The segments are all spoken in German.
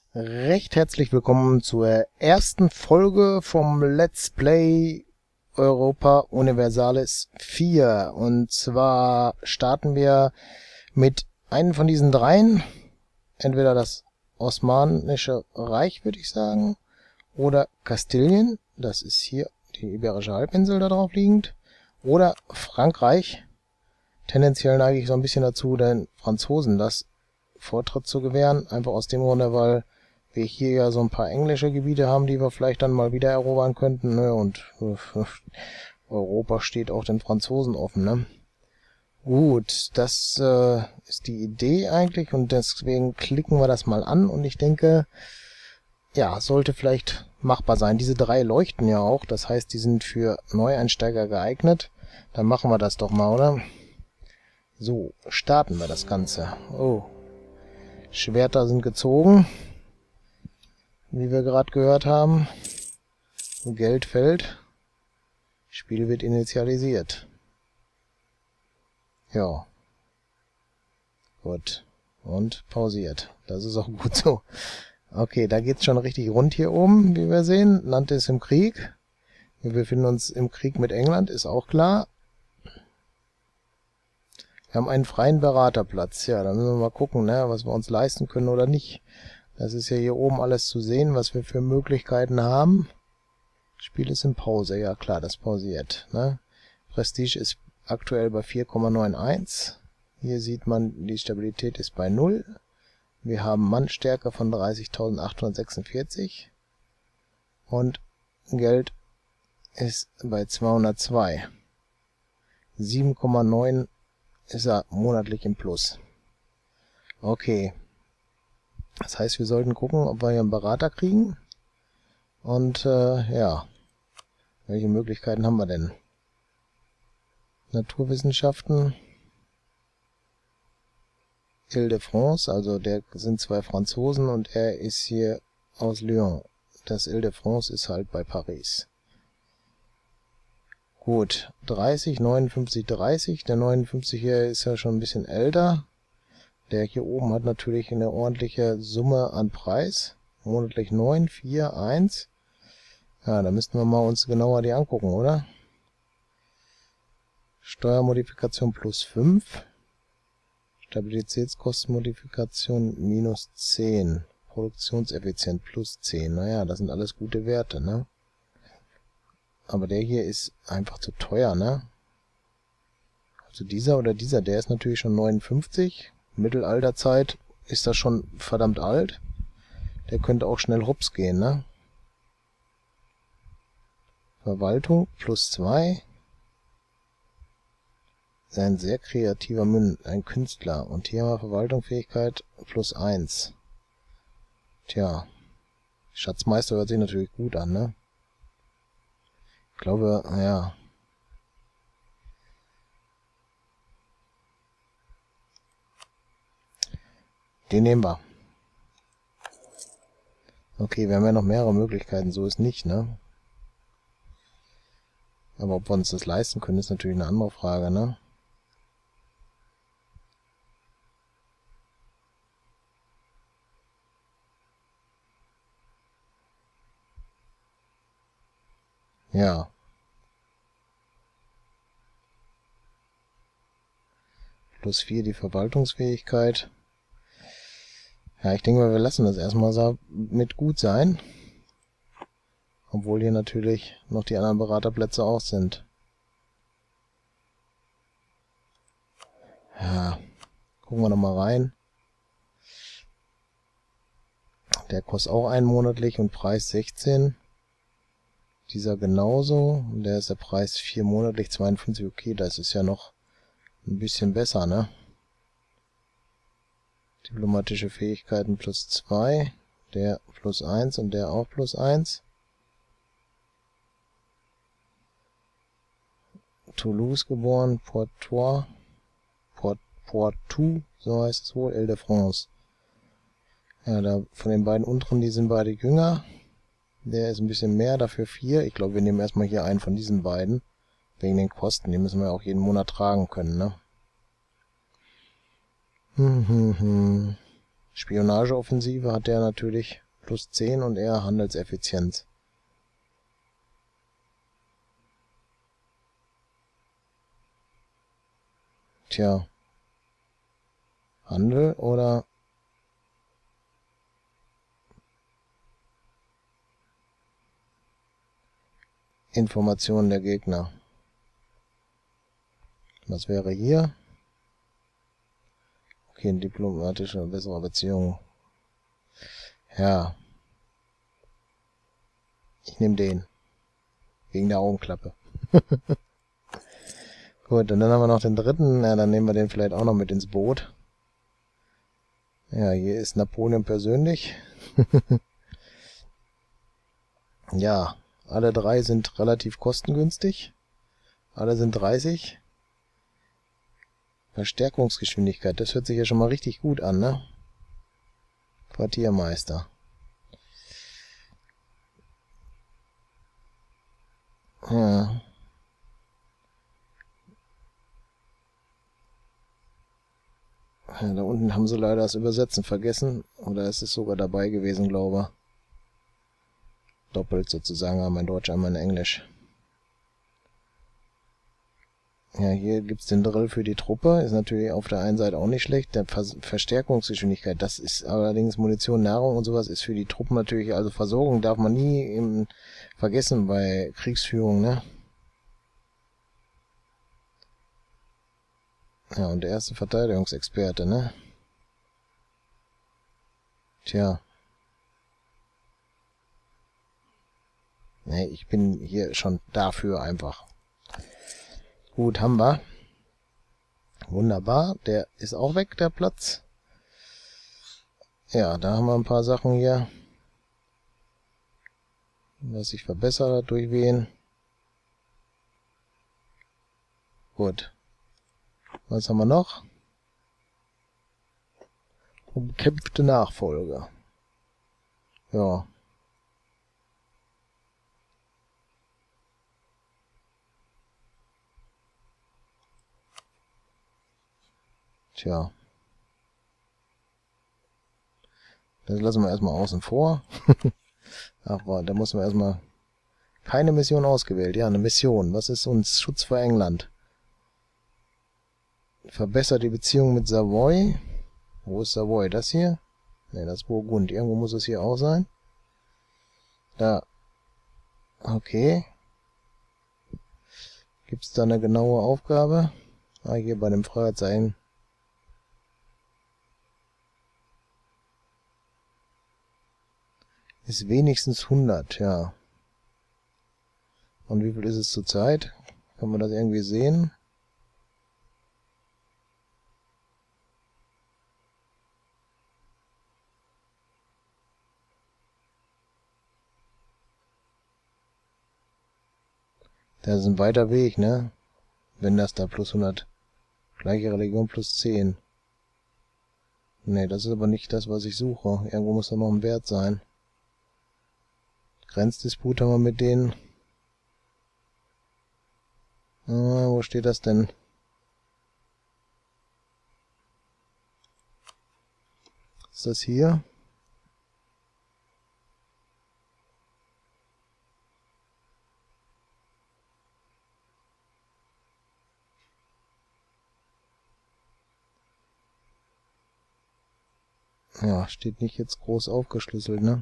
Recht herzlich willkommen zur ersten Folge vom Let's Play Europa Universalis 4. Und zwar starten wir mit einem von diesen dreien. Entweder das Osmanische Reich, würde ich sagen, oder Kastilien, das ist hier die Iberische Halbinsel da drauf liegend, oder Frankreich. Tendenziell neige ich so ein bisschen dazu, den Franzosen das Vortritt zu gewähren, einfach aus dem Grunde, weil wir hier ja so ein paar englische Gebiete haben, die wir vielleicht dann mal wieder erobern könnten, ne? Und Europa steht auch den Franzosen offen, ne? Gut, das ist die Idee eigentlich und deswegen klicken wir das mal an und ich denke, ja, sollte vielleicht machbar sein. Diese drei leuchten ja auch, das heißt, die sind für Neueinsteiger geeignet. Dann machen wir das doch mal, oder? So, starten wir das Ganze. Oh, Schwerter sind gezogen, wie wir gerade gehört haben. Geld fällt. Spiel wird initialisiert. Ja. Gut. Und pausiert. Das ist auch gut so. Okay, da geht's schon richtig rund hier oben, wie wir sehen. Land ist im Krieg. Wir befinden uns im Krieg mit England, ist auch klar. Wir haben einen freien Beraterplatz. Ja, da müssen wir mal gucken, ne, was wir uns leisten können oder nicht. Das ist ja hier oben alles zu sehen, was wir für Möglichkeiten haben. Spiel ist in Pause. Ja klar, das pausiert, ne? Prestige ist aktuell bei 4,91. Hier sieht man, die Stabilität ist bei 0. Wir haben Mannstärke von 30.846. Und Geld ist bei 202. 7,9 ist er monatlich im Plus. Okay. Das heißt, wir sollten gucken, ob wir hier einen Berater kriegen. Und ja, welche Möglichkeiten haben wir denn? Naturwissenschaften. Ile-de-France, also der sind zwei Franzosen und er ist hier aus Lyon. Das Ile-de-France ist halt bei Paris. Gut, 30, 59, 30. Der 59 hier ist ja schon ein bisschen älter. Der hier oben hat natürlich eine ordentliche Summe an Preis. Monatlich 9, 4, 1. Ja, da müssten wir mal uns genauer die angucken, oder? Steuermodifikation plus 5. Stabilitätskostenmodifikation minus 10. Produktionseffizient plus 10. Naja, das sind alles gute Werte, ne? Aber der hier ist einfach zu teuer, ne? Also dieser oder dieser, der ist natürlich schon 59. Mittelalterzeit ist das schon verdammt alt. Der könnte auch schnell hops gehen, ne? Verwaltung plus 2. Ein sehr kreativer ein Künstler. Und hier haben wir Verwaltungsfähigkeit plus 1. Tja. Schatzmeister hört sich natürlich gut an, ne? Ich glaube, ja. Den nehmen wir. Okay, wir haben ja noch mehrere Möglichkeiten, so ist nicht, ne? Aber ob wir uns das leisten können, ist natürlich eine andere Frage, ne? Ja. Plus 4 die Verwaltungsfähigkeit. Ja, ich denke mal, wir lassen das erstmal so mit gut sein. Obwohl hier natürlich noch die anderen Beraterplätze auch sind. Ja, gucken wir noch mal rein. Der kostet auch monatlich und Preis 16. Dieser genauso. Und der ist der Preis 4 monatlich 52. Okay, das ist ja noch ein bisschen besser, ne? Diplomatische Fähigkeiten plus 2. Der plus 1 und der auch plus 1. Toulouse geboren, Poitou, so heißt es wohl, Ile-de-France. Ja, da von den beiden unteren, die sind beide jünger. Der ist ein bisschen mehr, dafür 4. Ich glaube, wir nehmen erstmal hier einen von diesen beiden. Wegen den Kosten, die müssen wir auch jeden Monat tragen können, ne? Spionageoffensive hat der natürlich plus 10 und er Handelseffizienz. Tja. Handel oder Informationen der Gegner. Was wäre hier? Okay, eine diplomatische, bessere Beziehung. Ja. Ich nehme den. Wegen der Augenklappe. Gut, und dann haben wir noch den dritten. Ja, dann nehmen wir den vielleicht auch noch mit ins Boot. Ja, hier ist Napoleon persönlich. Ja, alle drei sind relativ kostengünstig. Alle sind 30. Verstärkungsgeschwindigkeit, das hört sich ja schon mal richtig gut an, ne? Quartiermeister. Ja. Ja, da unten haben sie leider das Übersetzen vergessen. Oder ist es sogar dabei gewesen, glaube ich. Doppelt sozusagen, einmal in Deutsch, einmal in Englisch. Ja, hier gibt's den Drill für die Truppe. Ist natürlich auf der einen Seite auch nicht schlecht. Der Verstärkungsgeschwindigkeit, das ist allerdings Munition, Nahrung und sowas, ist für die Truppen natürlich, also Versorgung darf man nie vergessen bei Kriegsführung, ne? Ja, und der erste Verteidigungsexperte, ne? Tja. Ne, ich bin hier schon dafür einfach. Gut, haben wir. Wunderbar. Der ist auch weg, der Platz. Ja, da haben wir ein paar Sachen hier. Was ich verbessere durch wen. Gut. Was haben wir noch? Umkämpfte Nachfolger. Ja. Tja. Das lassen wir erstmal außen vor. Aber da muss man erstmal... Keine Mission ausgewählt. Ja, eine Mission. Was ist uns? Schutz vor England. Verbessert die Beziehung mit Savoy. Wo ist Savoy? Das hier? Ne, das ist Burgund. Irgendwo muss es hier auch sein. Da. Okay. Gibt es da eine genaue Aufgabe? Ah, hier bei dem Fragezeichen. Ist wenigstens 100, ja. Und wie viel ist es zurzeit? Kann man das irgendwie sehen? Das ist ein weiter Weg, ne? Wenn das da plus 100... Gleiche Religion plus 10. Ne, das ist aber nicht das, was ich suche. Irgendwo muss da noch ein Wert sein. Grenzdisput haben wir mit denen. Wo steht das denn? Ist das hier? Ja, steht nicht jetzt groß aufgeschlüsselt, ne?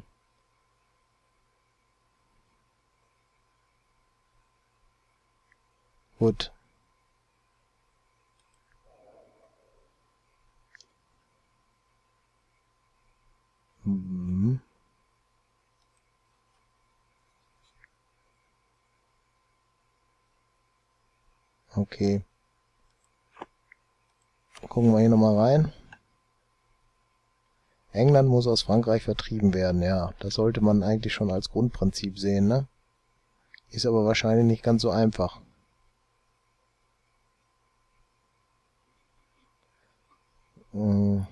Gut. Mhm. Okay. Gucken wir hier nochmal rein. England muss aus Frankreich vertrieben werden, ja. Das sollte man eigentlich schon als Grundprinzip sehen, ne? Ist aber wahrscheinlich nicht ganz so einfach. Wenn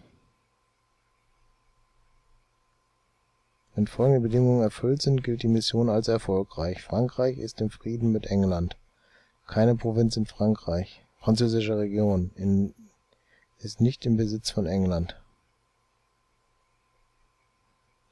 folgende Bedingungen erfüllt sind, gilt die Mission als erfolgreich. Frankreich ist im Frieden mit England. Keine Provinz in Frankreich. Französische Region. Ist nicht im Besitz von England.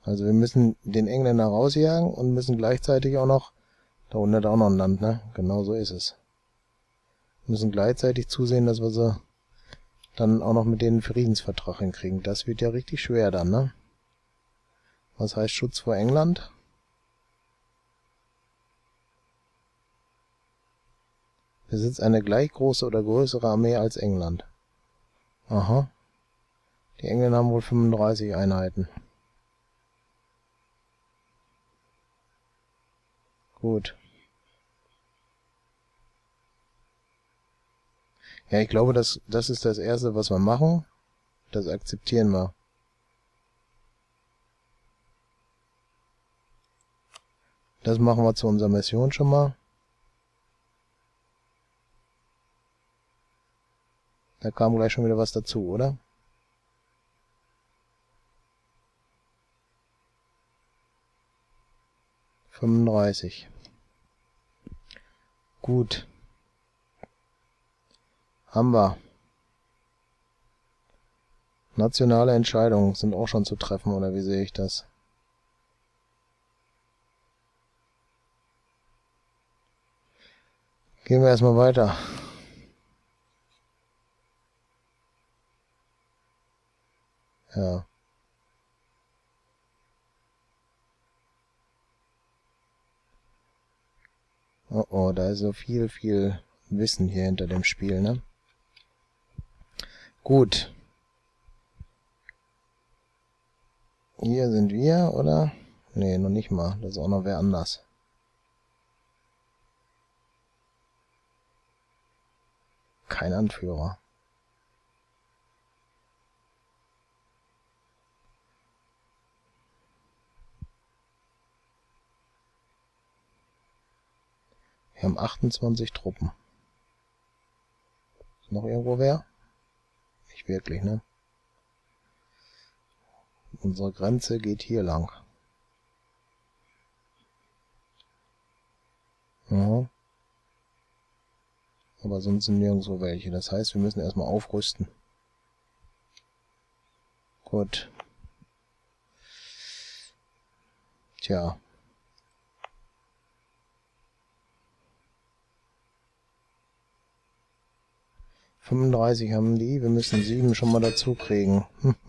Also wir müssen den Engländer rausjagen und müssen gleichzeitig auch noch, da unten hat auch noch ein Land, ne? Genau so ist es. Wir müssen gleichzeitig zusehen, dass wir sie dann auch noch mit denen einen Friedensvertrag hinkriegen. Das wird ja richtig schwer dann, ne? Was heißt Schutz vor England? Besitzt eine gleich große oder größere Armee als England. Aha. Die Engländer haben wohl 35 Einheiten. Gut. Ja, ich glaube, das ist das Erste, was wir machen. Das akzeptieren wir. Das machen wir zu unserer Mission schon mal. Da kam gleich schon wieder was dazu, oder? »35«. Gut. Haben wir. Nationale Entscheidungen sind auch schon zu treffen, oder wie sehe ich das? Gehen wir erstmal weiter. Ja. Oh oh, da ist so viel Wissen hier hinter dem Spiel, ne? Gut. Hier sind wir, oder? Nee, noch nicht mal. Das ist auch noch wer anders. Kein Anführer. Wir haben 28 Truppen. Ist noch irgendwo wer? Nicht wirklich, ne? Unsere Grenze geht hier lang. Ja. Aber sonst sind nirgendwo welche. Das heißt, wir müssen erstmal aufrüsten. Gut. Tja. ...35 haben die. Wir müssen 7 schon mal dazu kriegen.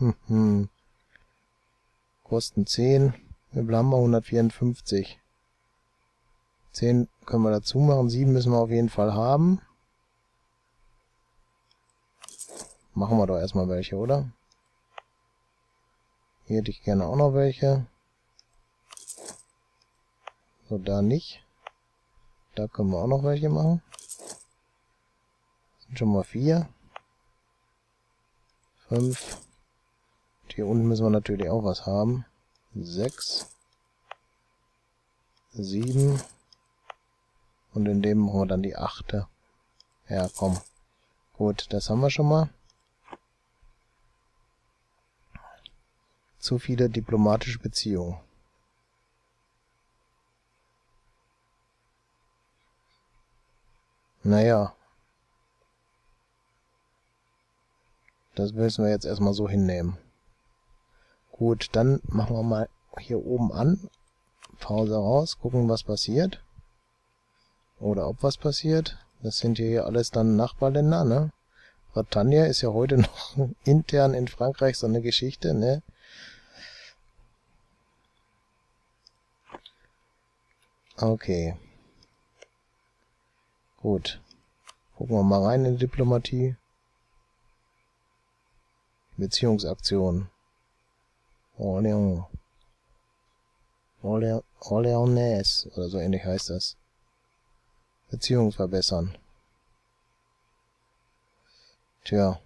Kosten 10. Wir bleiben bei 154. 10 können wir dazu machen. 7 müssen wir auf jeden Fall haben. Machen wir doch erstmal welche, oder? Hier hätte ich gerne auch noch welche. So, da nicht. Da können wir auch noch welche machen. Sind schon mal 4. 5. Und hier unten müssen wir natürlich auch was haben. 6. 7. Und in dem machen wir dann die 8. Ja, komm. Gut, das haben wir schon mal. Zu viele diplomatische Beziehungen. Naja. Das müssen wir jetzt erstmal so hinnehmen. Gut, dann machen wir mal hier oben an. Pause raus, gucken, was passiert. Oder ob was passiert. Das sind hier alles dann Nachbarländer, ne? Bretagne ist ja heute noch intern in Frankreich so eine Geschichte, ne? Okay. Gut. Gucken wir mal rein in die Diplomatie. Beziehungsaktion. Orléans. Orléanais oder so ähnlich heißt das. Beziehungen verbessern. Tja.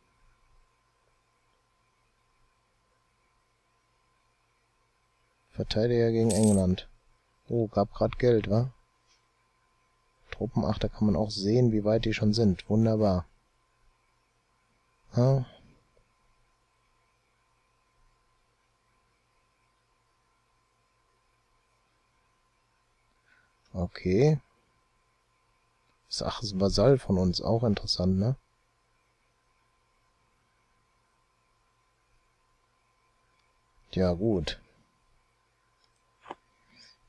Verteidiger gegen England. Oh, gab grad Geld, wa? Truppen, ach, da kann man auch sehen, wie weit die schon sind. Wunderbar. Ja. Okay. Ach, ist ein Vasall von uns. Auch interessant, ne? Ja, gut.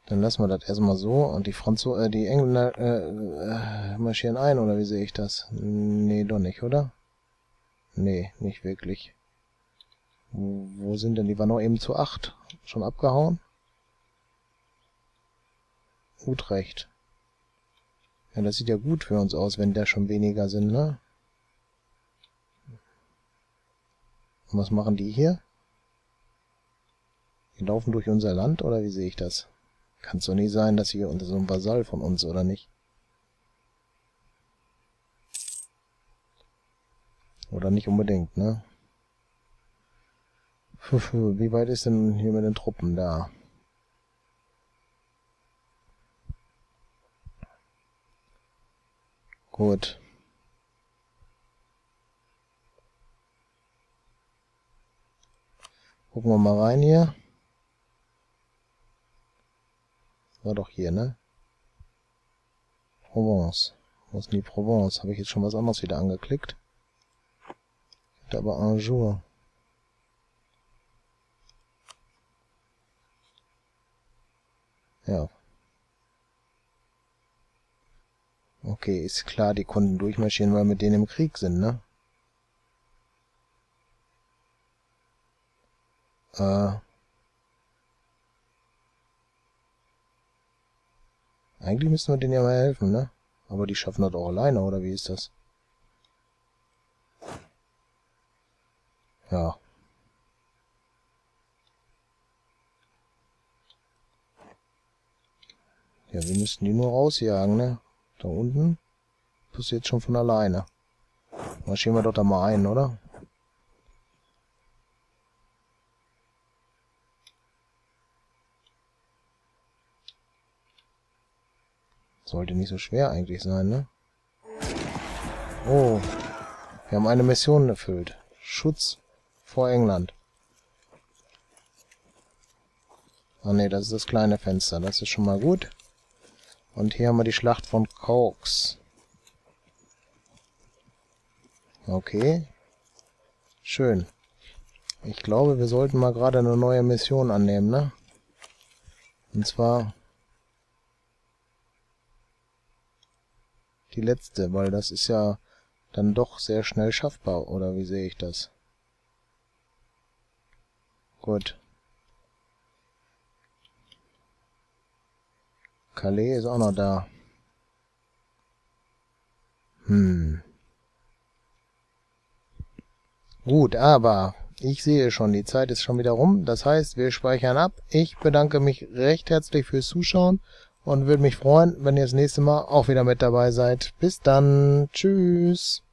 Dann lassen wir das erstmal so. Und die Engländer marschieren ein, oder wie sehe ich das? Nee, doch nicht, oder? Nee, nicht wirklich. Wo sind denn? Die waren noch eben zu 8. Schon abgehauen? Utrecht. Ja, das sieht ja gut für uns aus, wenn da schon weniger sind, ne? Und was machen die hier? Die laufen durch unser Land, oder wie sehe ich das? Kann es doch nicht sein, dass hier unter so ein Vasall von uns, oder nicht? Oder nicht unbedingt, ne? Wie weit ist denn hier mit den Truppen da? Gut. Gucken wir mal rein hier. War doch hier, ne? Provence. Wo ist denn die Provence? Habe ich jetzt schon was anderes wieder angeklickt? Da aber un jour. Ja. Okay, ist klar, die konnten durchmarschieren, weil wir mit denen im Krieg sind, ne? Eigentlich müssten wir denen ja mal helfen, ne? Aber die schaffen das auch alleine, oder wie ist das? Ja. Ja, wir müssten die nur rausjagen, ne? Da unten passiert schon von alleine. Marschieren wir doch da mal ein, oder? Sollte nicht so schwer eigentlich sein, ne? Oh, wir haben eine Mission erfüllt. Schutz vor England. Ah ne, das ist das kleine Fenster. Das ist schon mal gut. Und hier haben wir die Schlacht von Caux. Okay. Schön. Ich glaube, wir sollten mal gerade eine neue Mission annehmen, ne? Und zwar die letzte, weil das ist ja dann doch sehr schnell schaffbar, oder wie sehe ich das? Gut. Calais ist auch noch da. Gut, aber ich sehe schon, die Zeit ist schon wieder rum. Das heißt, wir speichern ab. Ich bedanke mich recht herzlich fürs Zuschauen und würde mich freuen, wenn ihr das nächste Mal auch wieder mit dabei seid. Bis dann. Tschüss.